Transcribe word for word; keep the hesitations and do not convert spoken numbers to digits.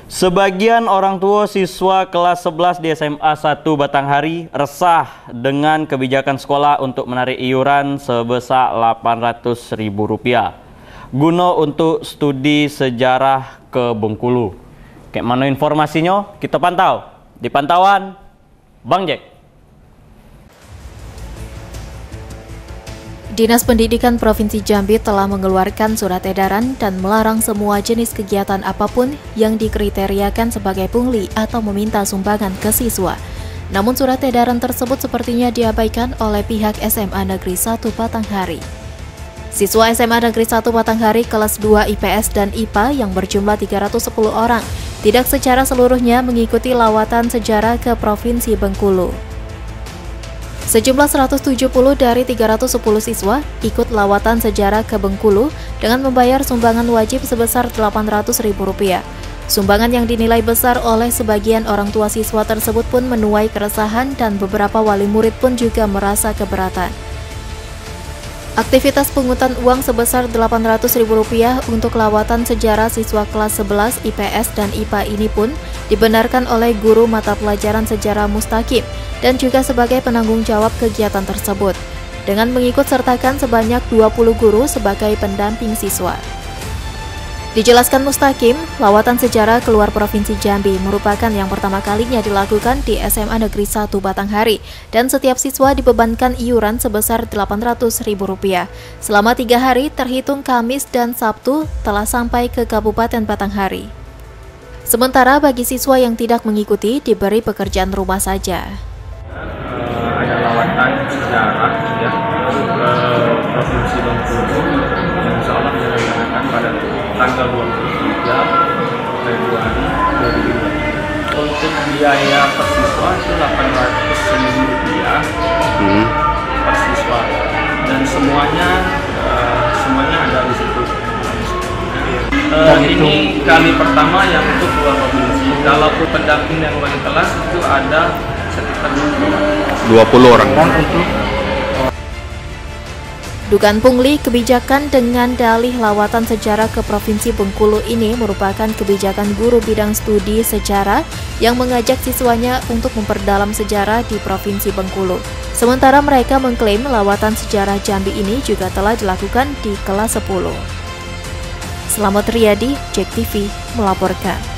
Sebagian orang tua siswa kelas sebelas di S M A satu Batanghari resah dengan kebijakan sekolah untuk menarik iuran sebesar delapan ratus ribu rupiah guna untuk studi sejarah ke Bengkulu. Kayak mana informasinya? Kita pantau di pantauan Bang Jack. Dinas Pendidikan Provinsi Jambi telah mengeluarkan surat edaran dan melarang semua jenis kegiatan apapun yang dikriteriakan sebagai pungli atau meminta sumbangan ke siswa. Namun surat edaran tersebut sepertinya diabaikan oleh pihak S M A Negeri satu Batanghari. Siswa S M A Negeri satu Batanghari kelas dua I P S dan I P A yang berjumlah tiga ratus sepuluh orang tidak secara seluruhnya mengikuti lawatan sejarah ke Provinsi Bengkulu. Sejumlah seratus tujuh puluh dari tiga ratus sepuluh siswa ikut lawatan sejarah ke Bengkulu dengan membayar sumbangan wajib sebesar delapan ratus ribu rupiah. Sumbangan yang dinilai besar oleh sebagian orang tua siswa tersebut pun menuai keresahan dan beberapa wali murid pun juga merasa keberatan. Aktivitas pungutan uang sebesar delapan ratus ribu rupiah untuk lawatan sejarah siswa kelas sebelas I P S dan I P A ini pun dibenarkan oleh guru mata pelajaran sejarah Mustaqim dan juga sebagai penanggung jawab kegiatan tersebut, dengan mengikut sertakan sebanyak dua puluh guru sebagai pendamping siswa. Dijelaskan Mustaqim, lawatan sejarah keluar Provinsi Jambi merupakan yang pertama kalinya dilakukan di S M A Negeri satu Batanghari dan setiap siswa dibebankan iuran sebesar delapan ratus ribu rupiah. Selama tiga hari terhitung Kamis dan Sabtu telah sampai ke Kabupaten Batanghari. Sementara bagi siswa yang tidak mengikuti diberi pekerjaan rumah saja. Ada lawatan sejarah ya ke Provinsi Bengkulu yang insya Allah dilaksanakan pada tanggal dua puluh tiga Februari dua ribu dua puluh. Untuk biaya per siswa itu delapan ratus ribu rupiah hmm. per siswa dan semuanya uh, semuanya ada di situ. Uh, ini kali pertama yang untuk luar provinsi. Kalau pendamping yang wali kelas itu ada sekitar dua puluh orang. Dugaan pungli kebijakan dengan dalih lawatan sejarah ke Provinsi Bengkulu ini merupakan kebijakan guru bidang studi sejarah yang mengajak siswanya untuk memperdalam sejarah di Provinsi Bengkulu. Sementara mereka mengklaim lawatan sejarah Jambi ini juga telah dilakukan di kelas sepuluh. Selamat Riyadi, Jack T V melaporkan.